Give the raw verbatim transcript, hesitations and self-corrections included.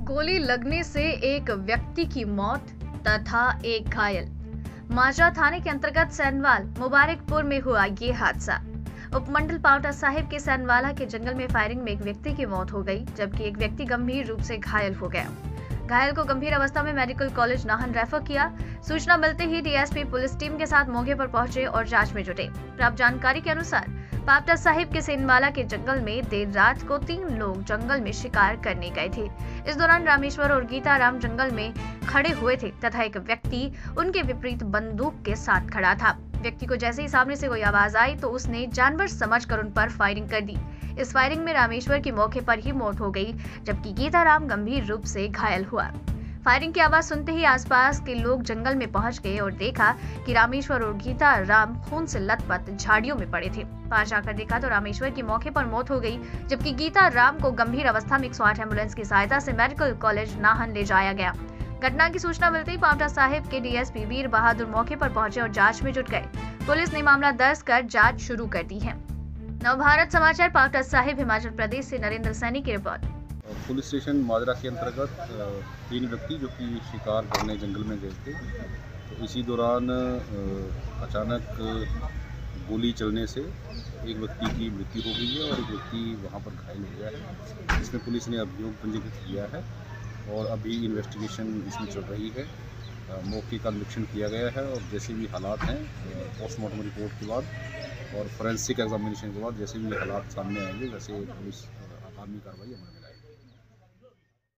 गोली लगने से एक व्यक्ति की मौत तथा एक घायल। माजरा थाने के अंतर्गत सैनवाल मुबारकपुर में हुआ ये हादसा। उपमंडल पावटा साहिब के सैनवाला के जंगल में फायरिंग में एक व्यक्ति की मौत हो गई, जबकि एक व्यक्ति गंभीर रूप से घायल हो गया। घायल को गंभीर अवस्था में मेडिकल कॉलेज नाहन रेफर किया। सूचना मिलते ही डीएसपी पुलिस टीम के साथ मौके पर पहुंचे और जांच में जुटे। प्राप्त जानकारी के अनुसार पावटा साहिब के सैनवाला के जंगल में देर रात को तीन लोग जंगल में शिकार करने गए थे। इस दौरान रामेश्वर और गीता राम जंगल में खड़े हुए थे तथा एक व्यक्ति उनके विपरीत बंदूक के साथ खड़ा था। व्यक्ति को जैसे ही सामने से कोई आवाज आई तो उसने जानवर समझकर उन पर फायरिंग कर दी। इस फायरिंग में रामेश्वर की मौके पर ही मौत हो गई, जबकि गीता राम गंभीर रूप से घायल हुआ। फायरिंग की आवाज सुनते ही आसपास के लोग जंगल में पहुंच गए और देखा कि रामेश्वर और गीता राम खून से लथपथ झाड़ियों में पड़े थे। पास जाकर देखा तो रामेश्वर की मौके पर मौत हो गई, जबकि गीता राम को गंभीर अवस्था में एक सौ आठ एम्बुलेंस की सहायता से मेडिकल कॉलेज नाहन ले जाया गया। घटना की सूचना मिलते ही पावटा साहिब के डीएसपी वीर बहादुर मौके पर पहुंचे और जांच में जुट गए। पुलिस ने मामला दर्ज कर जांच शुरू कर दी है। नवभारत समाचार पावटा साहिब हिमाचल प्रदेश से नरेंद्र सैनी की रिपोर्ट। पुलिस स्टेशन माजरा के अंतर्गत तीन व्यक्ति जो कि शिकार करने जंगल में गए थे, तो इसी दौरान अचानक गोली चलने से एक व्यक्ति की मृत्यु हो गई है और एक व्यक्ति वहां पर घायल हो गया है, जिसमें पुलिस ने अभियोग पंजीकृत किया है और अभी इन्वेस्टिगेशन इसमें चल रही है। मौके का निरीक्षण किया गया है और जैसे भी हालात हैं पोस्टमार्टम रिपोर्ट के बाद और फोरेंसिक एग्जामिनेशन के बाद जैसे भी हालात सामने आएंगे वैसे पुलिस आगामी कार्रवाई अमल करेगी।